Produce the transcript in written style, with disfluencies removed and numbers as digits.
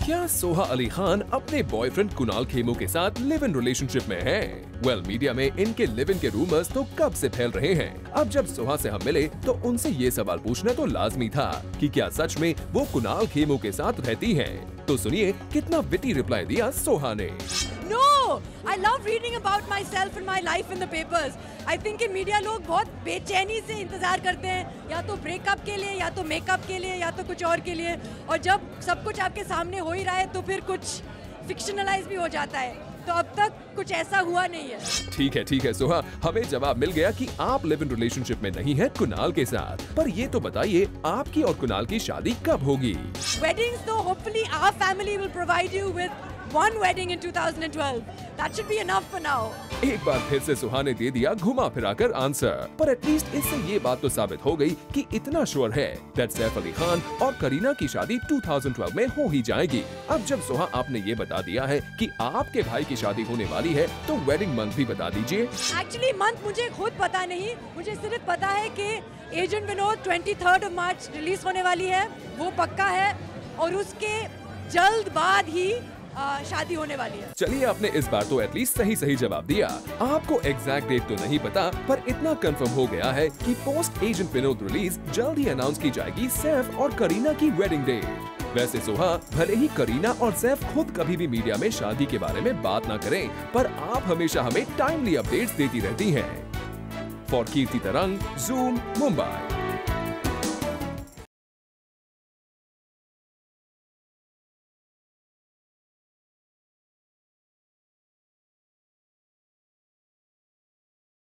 क्या सोहा अली खान अपने बॉयफ्रेंड कुणाल खेमू के साथ लिव इन रिलेशनशिप में हैं? वेल, मीडिया में इनके लिव इन के रूमर्स तो कब से फैल रहे हैं। अब जब सोहा से हम मिले तो उनसे ये सवाल पूछना तो लाजमी था कि क्या सच में वो कुणाल खेमू के साथ रहती हैं? तो सुनिए कितना विटी रिप्लाई दिया सोहा ने। No, I love reading about myself and my life in the papers. I think कि मीडिया लोग बहुत बेचैनी से इंतजार करते हैं, या तो ब्रेकअप के लिए, या तो मेकअप के लिए, या तो कुछ और के लिए। और जब सब कुछ आपके सामने हो ही रहा है तो फिर कुछ फिक्शनलाइज भी हो जाता है। तो अब तक कुछ ऐसा हुआ नहीं है। ठीक है सोहा, हमें जवाब मिल गया कि आप लिव इन रिलेशनशिप में नहीं है कुणाल के साथ। पर ये तो बताइए आपकी और कुणाल की शादी कब होगी? Weddings तो hopefully our family will provide you with one wedding in 2012. That should be enough for now. एक बार फिर से सोहा ने दे दिया घुमा फिराकर आंसर। पर एटलीस्ट इससे ये बात तो साबित हो गई कि इतना श्योर है दैट सैफ अली खान और करीना की शादी 2012 में हो ही जाएगी। अब जब सोहा आपने ये बता दिया है कि आपके भाई की शादी होने वाली है तो वेडिंग मंथ भी बता दीजिए। एक्चुअली मंथ मुझे खुद पता नहीं, मुझे सिर्फ पता है कि एजेंट विनोद 23 मार्च रिलीज होने वाली है, वो पक्का है। और उसके जल्द बाद ही शादी होने वाली है। चलिए, आपने इस बार तो एटलीस्ट सही जवाब दिया। आपको एग्जैक्ट डेट तो नहीं पता, पर इतना कंफर्म हो गया है कि पोस्ट एजेंट विनोद रिलीज जल्द ही अनाउंस की जाएगी सैफ और करीना की वेडिंग डेट। वैसे सोहा, भले ही करीना और सैफ खुद कभी भी मीडिया में शादी के बारे में बात ना करें, पर आप हमेशा हमें टाइमली अपडेट्स देती रहती हैं। फॉर कीर्ति तरंग, ज़ूम, मुंबई।